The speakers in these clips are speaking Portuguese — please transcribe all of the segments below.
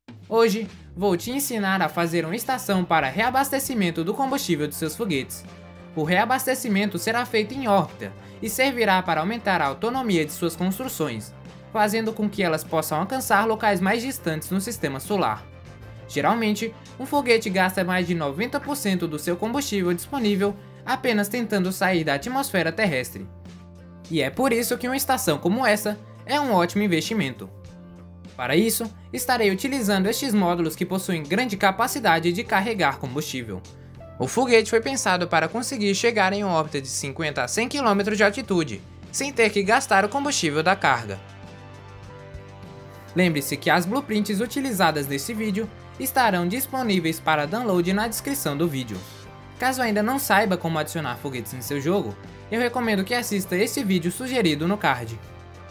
Hoje, vou te ensinar a fazer uma estação para reabastecimento do combustível de seus foguetes. O reabastecimento será feito em órbita e servirá para aumentar a autonomia de suas construções, fazendo com que elas possam alcançar locais mais distantes no sistema solar. Geralmente, um foguete gasta mais de 90% do seu combustível disponível apenas tentando sair da atmosfera terrestre. E é por isso que uma estação como essa é um ótimo investimento. Para isso, estarei utilizando estes módulos que possuem grande capacidade de carregar combustível. O foguete foi pensado para conseguir chegar em uma órbita de 50 a 100 km de altitude, sem ter que gastar o combustível da carga. Lembre-se que as blueprints utilizadas nesse vídeo estarão disponíveis para download na descrição do vídeo. Caso ainda não saiba como adicionar foguetes em seu jogo, eu recomendo que assista esse vídeo sugerido no card.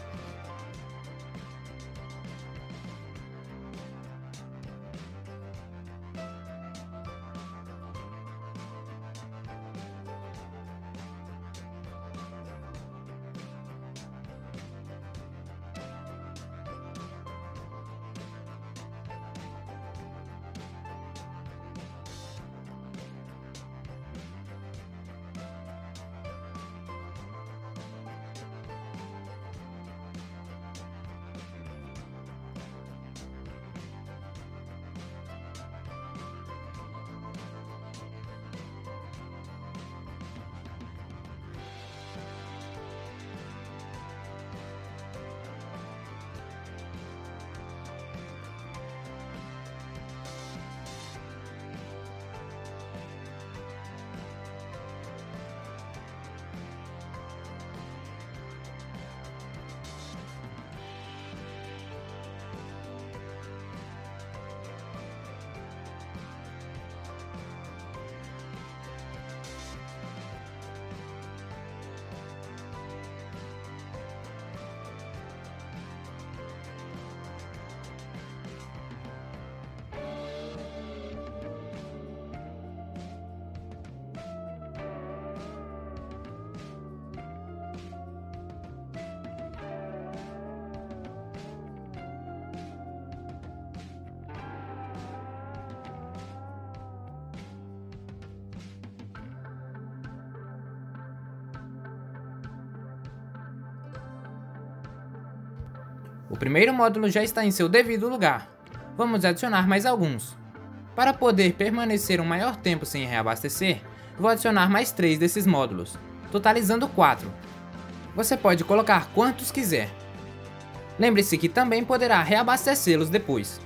O primeiro módulo já está em seu devido lugar. Vamos adicionar mais alguns. Para poder permanecer um maior tempo sem reabastecer, vou adicionar mais 3 desses módulos, totalizando 4. Você pode colocar quantos quiser. Lembre-se que também poderá reabastecê-los depois.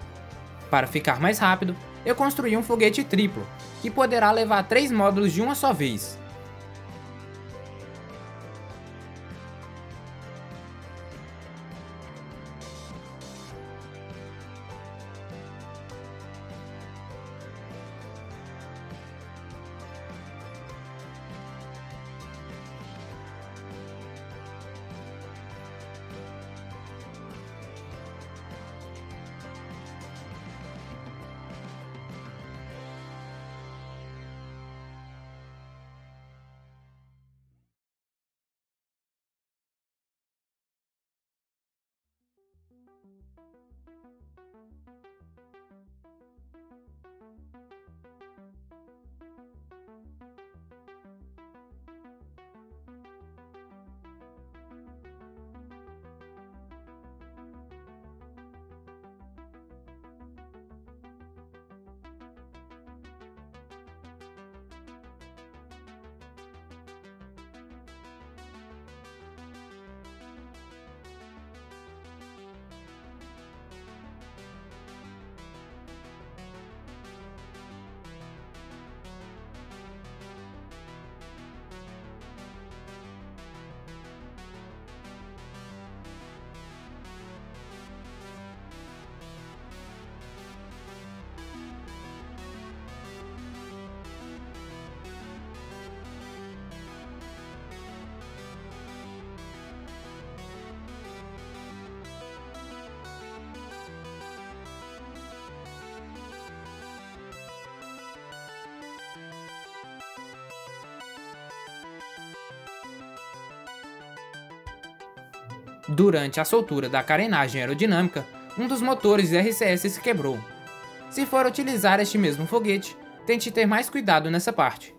Para ficar mais rápido, eu construí um foguete triplo, que poderá levar 3 módulos de uma só vez. Durante a soltura da carenagem aerodinâmica, um dos motores RCS se quebrou. Se for utilizar este mesmo foguete, tente ter mais cuidado nessa parte.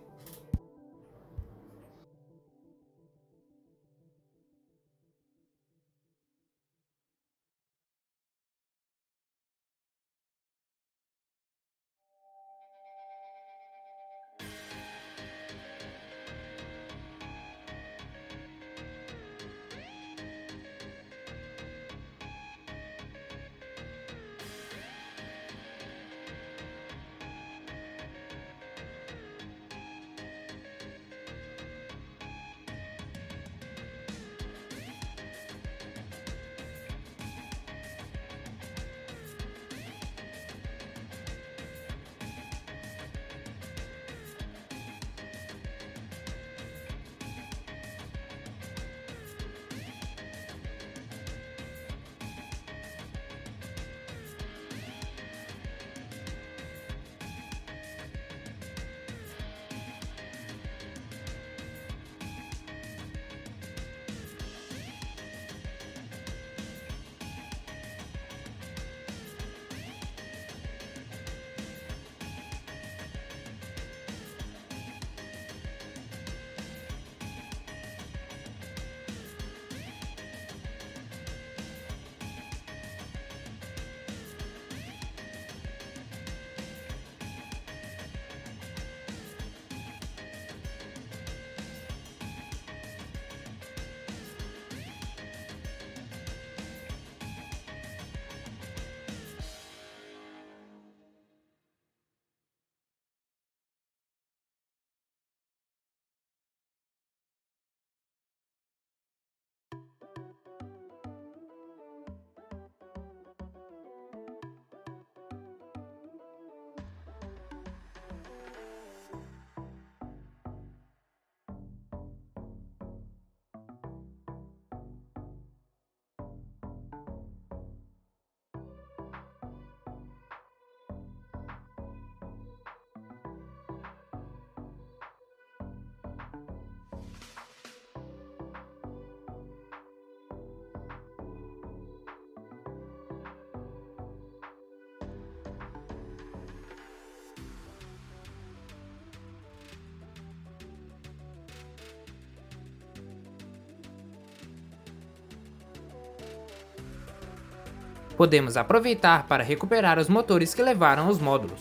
Podemos aproveitar para recuperar os motores que levaram os módulos.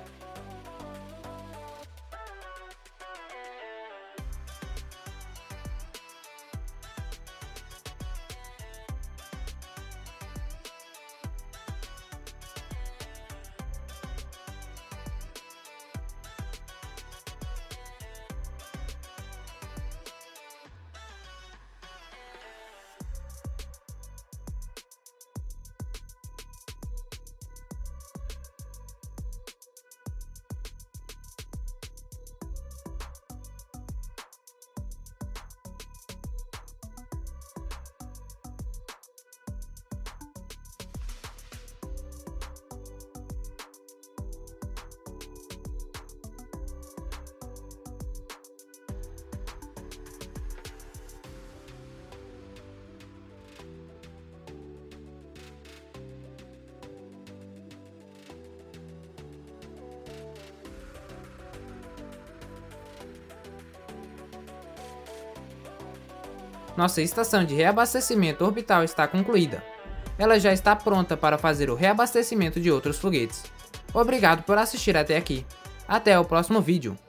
Nossa estação de reabastecimento orbital está concluída. Ela já está pronta para fazer o reabastecimento de outros foguetes. Obrigado por assistir até aqui. Até o próximo vídeo.